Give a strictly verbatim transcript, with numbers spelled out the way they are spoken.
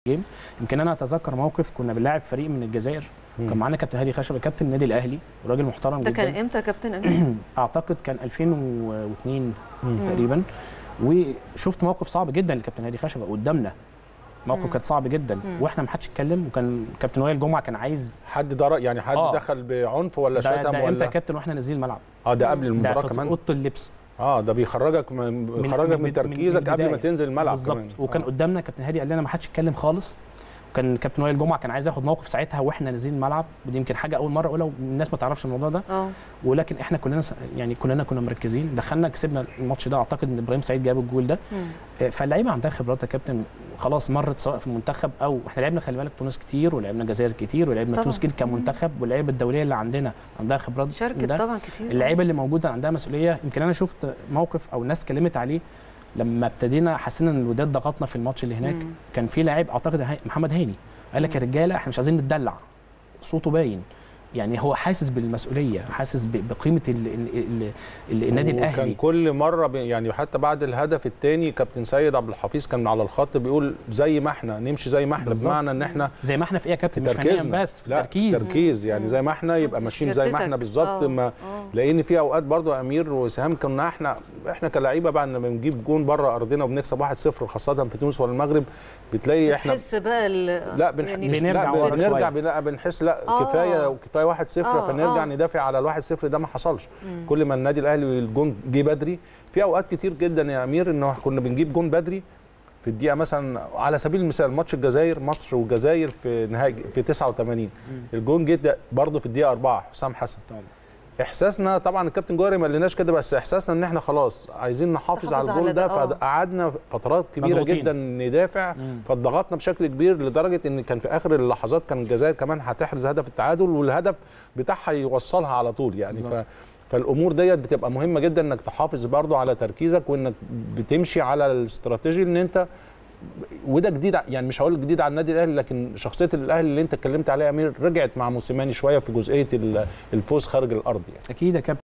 جيم. يمكن انا اتذكر موقف كنا بنلاعب فريق من الجزائر، كان معانا كابتن هادي خشبه كابتن النادي الاهلي وراجل محترم جدا. ده كان امتى كابتن امتى؟ اعتقد كان ألفين واثنين تقريبا. وشفت موقف صعب جدا لكابتن هادي خشبه قدامنا، موقف كان صعب جدا مم. واحنا ما حدش اتكلم، وكان كابتن وائل جمعه كان عايز حد ضرب يعني حد آه. دخل بعنف ولا شتم ولا ده امتى يا كابتن واحنا نازلين الملعب؟ اه ده قبل المباراه كمان، ده في اوضه اللبس. اه ده بيخرجك من بيخرجك من, من تركيزك من قبل ما تنزل الملعب بالظبط. وكان آه. قدامنا كابتن هادي قال لنا ما حدش يتكلم خالص، وكان كابتن وائل جمعه كان عايز ياخد موقف ساعتها واحنا نازلين الملعب، ودي يمكن حاجه اول مره اقولها والناس ما تعرفش الموضوع ده. اه ولكن احنا كلنا يعني كلنا كنا مركزين، دخلنا كسبنا الماتش ده، اعتقد ان ابراهيم سعيد جاب الجول ده. فاللعيبه عندها خبرات يا كابتن خلاص مرت، سواء في المنتخب او احنا لعبنا خلي بالك تونس كتير ولعبنا الجزائر كتير ولعبنا تونس كتير كمنتخب، واللعيبه الدوليه اللي عندنا عندها خبرات شاركت طبعا كتير. اللعيبه اللي موجوده عندها مسؤوليه. يمكن انا شفت موقف او الناس اتكلمت عليه لما ابتدينا حسينا ان الوداد ضغطنا في الماتش اللي هناك. مم. كان في لاعب اعتقد محمد هاني قال لك يا رجاله احنا مش عايزين نتدلع، صوته باين، يعني هو حاسس بالمسؤوليه، حاسس بقيمه ال ال ال ال النادي الاهلي. كان كل مره يعني حتى بعد الهدف الثاني كابتن سيد عبد الحفيظ كان على الخط بيقول زي ما احنا نمشي زي ما احنا، بمعنى ان احنا زي ما احنا في ايه يا كابتن؟ مش فنيا بس في تركيز تركيز يعني زي ما احنا يبقى ماشيين زي ما احنا بالظبط. ما لان في اوقات برضو امير وسهام كنا احنا احنا كلاعيبه بعد ما بنجيب جون بره ارضنا وبنكسب واحد صفر خاصه في تونس ولا المغرب، بتلاقي احنا بتحس بقى لا بنح... يعني بنرجع لا بنرجع بنرجع بنحس لا كفايه وكفايه واحد صفر، فنرجع ندافع على الواحد صفر. ده ما حصلش. مم. كل ما النادي الاهلي الجون جه بدري، في اوقات كتير جدا يا امير انه كنا بنجيب جون بدري في الدقيقه مثلا، على سبيل المثال ماتش الجزائر مصر والجزائر في نهائي في تسعة وثمانين، مم. الجون جه برضه في الدقيقه أربعة حسام حسن. طبعا احساسنا طبعا الكابتن جوهري ما قالناش كده، بس احساسنا ان احنا خلاص عايزين نحافظ على الجول ده، فقعدنا فترات كبيره مضغوطين جدا ندافع، فضغطنا بشكل كبير لدرجه ان كان في اخر اللحظات كان الجزائر كمان هتحرز هدف التعادل، والهدف بتاعها يوصلها على طول يعني. ف فالامور ديت بتبقى مهمه جدا انك تحافظ برضو على تركيزك، وانك بتمشي على الاستراتيجي ان انت، وده جديد يعني مش هقول جديد على النادي الاهلي، لكن شخصيه الاهلي اللي انت اتكلمت عليها يا امير رجعت مع موسيماني شويه في جزئيه الفوز خارج الارض يعني. اكيد يا كابتن.